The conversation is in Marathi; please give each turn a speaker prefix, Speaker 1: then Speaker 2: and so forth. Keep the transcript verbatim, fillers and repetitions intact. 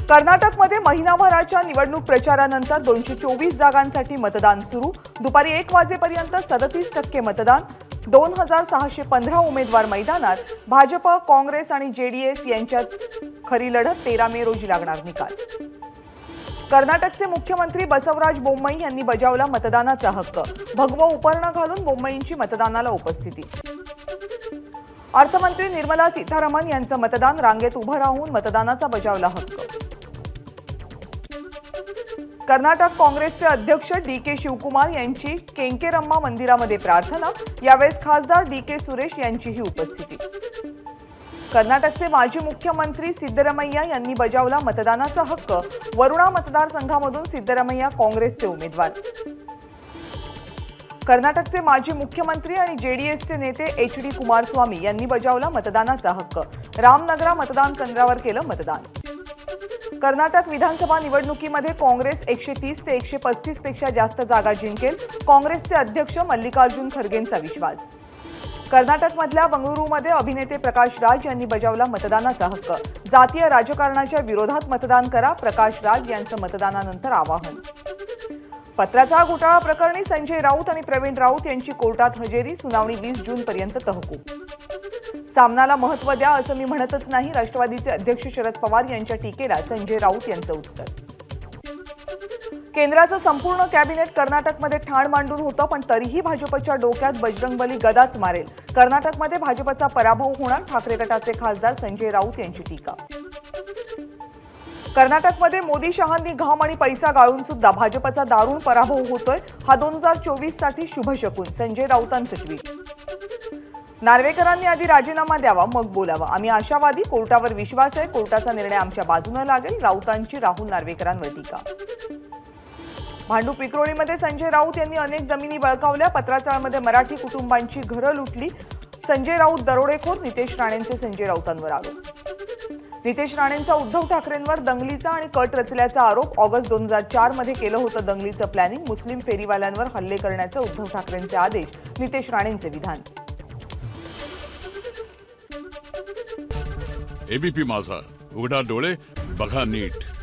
Speaker 1: कर्नाटकमध्ये महिनाभराच्या निवडणूक प्रचारानंतर दोनशे चोवीस जागांसाठी मतदान सुरू। दुपारी एक वाजेपर्यंत सदतीस टक्के मतदान। दोन हजार सहाशे पंधरा उमेदवार मैदानात। भाजप, काँग्रेस आणि जेडीएस यांच्यात खरी लढत। तेरा मे रोजी लागणार निकाल। कर्नाटकचे मुख्यमंत्री बसवराज बोम्मई यांनी बजावला मतदानाचा हक्क। भगवा उपरणं घालून बोम्मईंची मतदानाला उपस्थिती। अर्थमंत्री निर्मला सीतारामन यांचं मतदान रांगेत उभं राहून मतदानाचा बजावला हक्क। कर्नाटक काँग्रेसचे अध्यक्ष डी के शिवकुमार यांची केंकेरम्मा मंदिरामध्ये प्रार्थना। यावेळेस खासदार डी के सुरेश यांचीही उपस्थिती। कर्नाटकचे माजी मुख्यमंत्री सिद्धरामय्या यांनी बजावला मतदानाचा हक्क। वरुणा मतदारसंघामधून सिद्धरामय्या काँग्रेसचे उमेदवार। कर्नाटकचे माजी मुख्यमंत्री आणि जेडीएसचे नेते एच डी कुमारस्वामी यांनी बजावला मतदानाचा हक्क। रामनगरा मतदान केंद्रावर केलं मतदान। कर्नाटक विधानसभा निवडणुकीमध्ये काँग्रेस एकशे तीस ते एकशे पस्तीस पेक्षा जास्त जागा जिंकेल। काँग्रेसचे अध्यक्ष मल्लिकार्जुन खरगेंचा विश्वास। कर्नाटकमधल्या बंगळुरूमध्ये अभिनेते प्रकाश राज यांनी बजावला मतदानाचा हक्क। जातीय राजकारणाच्या विरोधात मतदान करा, प्रकाश राज यांचं मतदानानंतर आवाहन। पत्राचा घोटाळा प्रकरणी संजय राऊत आणि प्रवीण राऊत यांची कोर्टात हजेरी। सुनावणी वीस जून पर्यंत तहकूब। सामनाला महत्त्व द्या असं मी म्हणतच नाही, राष्ट्रवादीचे अध्यक्ष शरद पवार यांच्या टीकेला संजय राऊत यांचं उत्तर। केंद्राचं संपूर्ण कॅबिनेट कर्नाटकमध्ये ठाण मांडून होतं, पण तरीही भाजपच्या डोक्यात बजरंगबली गदाच मारेल। कर्नाटकमध्ये भाजपचा पराभव होणार, ठाकरे गटाचे खासदार संजय राऊत यांची टीका। कर्नाटकमध्ये मोदी शहांनी घाम आणि पैसा गाळून सुद्धा भाजपचा दारुण पराभव होतोय। हा दोन हजार चोवीस साठी शुभ शकून, संजय राऊतांचं ट्विट। नार्वेकरांनी आधी राजीनामा द्यावा मग बोलावं, आम्ही आशावादी, कोर्टावर विश्वास आहे, कोर्टाचा निर्णय आमच्या बाजूने लागेल। राऊतांची राहुल नार्वेकरांवर टीका। भांडूप विक्रोळीमध्ये संजय राऊत यांनी अनेक जमिनी बळकावल्या। पत्राचाळमध्ये मराठी कुटुंबांची घरं लुटली। संजय राऊत दरोडेखोर, नितेश राणेंचे संजय राऊतांवर आरोप। नितेश राणेंचा उद्धव ठाकरेंवर दंगलीचा आणि कट रचल्याचा आरोप। ऑगस्ट दोन हजार चार मध्ये केलं होतं दंगलीचं प्लॅनिंग। मुस्लिम फेरीवाल्यांवर हल्ले करण्याचे उद्धव ठाकरेंचे आदेश, नितेश राणेंचे विधान।
Speaker 2: एबीपी माझा, उघडा डोळे बघा नीट।